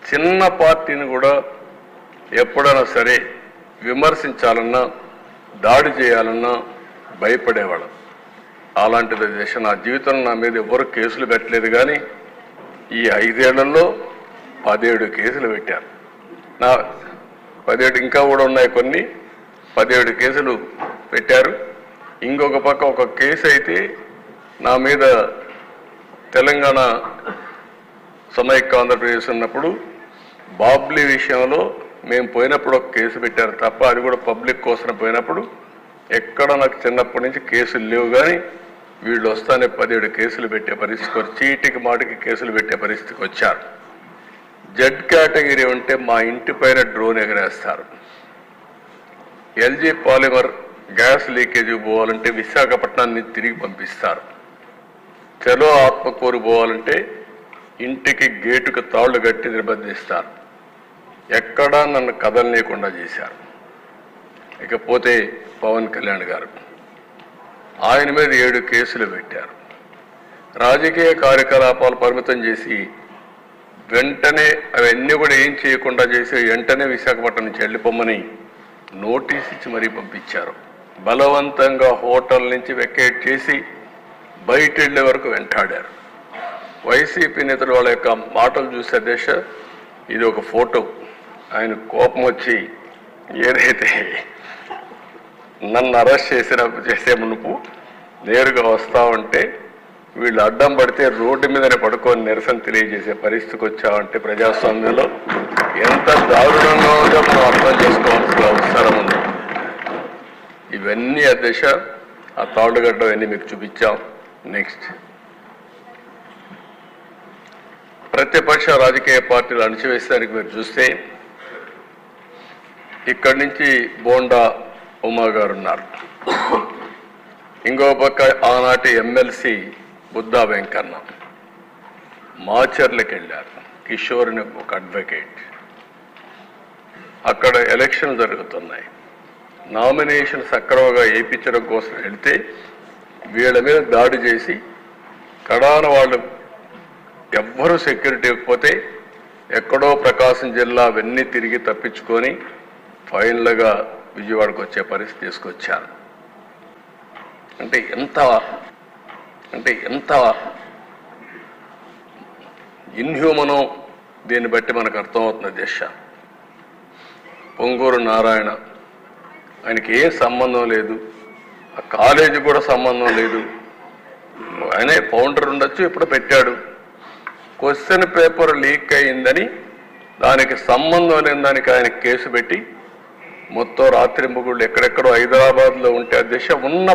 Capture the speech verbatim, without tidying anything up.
చిన్న పార్టీని కూడా ఎప్పుడైనా సరే విమర్శించాలన్నా దాడి చేయాలన్నా భయపడేవాళ్ళం. అలాంటిది దేశ నా జీవితంలో నా మీద ఎవరు కేసులు పెట్టలేదు, కానీ ఈ ఐదేళ్లలో పదిహేడు కేసులు పెట్టారు. నా పదిహేడు ఇంకా కూడా ఉన్నాయి, కొన్ని పదిహేడు కేసులు పెట్టారు. ఇంకొక పక్క ఒక కేసు అయితే నా మీద తెలంగాణ సమైక్య ఆంధ్రప్రదేశ్ ఉన్నప్పుడు బాబ్లీ విషయంలో మేము పోయినప్పుడు ఒక కేసు పెట్టారు తప్ప, అది కూడా పబ్లిక్ కోసం పోయినప్పుడు ఎక్కడ నాకు చిన్నప్పటి నుంచి కేసులు లేవు. కానీ వీళ్ళు వస్తానే పదిహేడు కేసులు పెట్టే పరిస్థితికి వచ్చి చీటికి మాటికి కేసులు పెట్టే పరిస్థితికి వచ్చారు. జెడ్ కేటగిరీ ఉంటే మా ఇంటి పైన డ్రోన్ ఎగరేస్తారు. ఎల్జీ పాలిమర్ గ్యాస్ లీకేజీ పోవాలంటే విశాఖపట్నాన్ని తిరిగి పంపిస్తారు. చలో ఆత్మకూరు పోవాలంటే ఇంటికి గేటుకు తాళ్లు కట్టి నిర్బంధిస్తారు. ఎక్కడా నన్ను కదలనీయకుండా చేశారు. ఇకపోతే పవన్ కళ్యాణ్ గారు, ఆయన మీద ఏడు కేసులు పెట్టారు. రాజకీయ కార్యకలాపాలు పరిమితం చేసి వెంటనే అవన్నీ కూడా ఏం చేయకుండా చేసి వెంటనే విశాఖపట్నం నుంచి వెళ్ళిపోమని నోటీస్ ఇచ్చి మరీ పంపించారు. బలవంతంగా హోటల్ నుంచి వెకేట్ చేసి బయట వెళ్ళే వరకు వెంటాడారు. వైసీపీ నేతలు వాళ్ళ యొక్క మాటలు చూసే దేశ ఇది ఒక ఫోటో. ఆయన కోపం వచ్చి ఏదైతే నన్ను అరెస్ట్ చేసిన చేసే మునుపు నేరుగా వస్తా ఉంటే వీళ్ళు అడ్డం పడితే రోడ్డు మీదనే పడుకొని నిరసన తెలియజేసే పరిస్థితికి వచ్చామంటే ప్రజాస్వామ్యంలో ఎంత దారుణంగా ఉందో మనం అర్థం చేసుకోవాల్సిన అవసరం ఉంది. ఇవన్నీ ఆ దశ ఆ తాళ్ళుగడ్డ అన్నీ మీకు చూపించాం. నెక్స్ట్, ప్రతిపక్ష రాజకీయ పార్టీలు అణచివేసేదానికి మీరు చూస్తే ఇక్కడి నుంచి బోండా ఉమా గారు ఉన్నారు. ఇంకో పక్క ఆనాటి ఎమ్మెల్సీ బుద్ధా వెంకన్న మాచర్లకు వెళ్ళారు. కిషోర్ అని ఒక అడ్వకేట్. అక్కడ ఎలక్షన్ జరుగుతున్నాయి. నామినేషన్ సక్రమంగా వేయించడం కోసం వెళ్తే వీళ్ళ మీద దాడి చేసి కడాన వాళ్ళు ఎవ్వరూ సెక్యూరిటీ ఇవ్వకపోతే ఎక్కడో ప్రకాశం జిల్లా అవన్నీ తిరిగి తప్పించుకొని ఫైనల్గా విజయవాడకు వచ్చే పరిస్థితి తీసుకొచ్చారు. అంటే ఎంత అంటే ఎంత ఇన్హ్యూమనో దీన్ని బట్టి మనకు అర్థమవుతుంది. దేశ పొంగూరు నారాయణ, ఆయనకి ఏం సంబంధం లేదు, ఆ కాలేజీ కూడా సంబంధం లేదు. ఆయనే ఫౌండర్ ఉండొచ్చు, ఇప్పుడు పెట్టాడు. క్వశ్చన్ పేపర్ లీక్ అయిందని దానికి సంబంధం లేని దానికి ఆయన కేసు పెట్టి మొత్తం రాత్రి ముగ్గుళ్ళు ఎక్కడెక్కడో హైదరాబాద్లో ఉంటే ఆ దిశ ఉన్న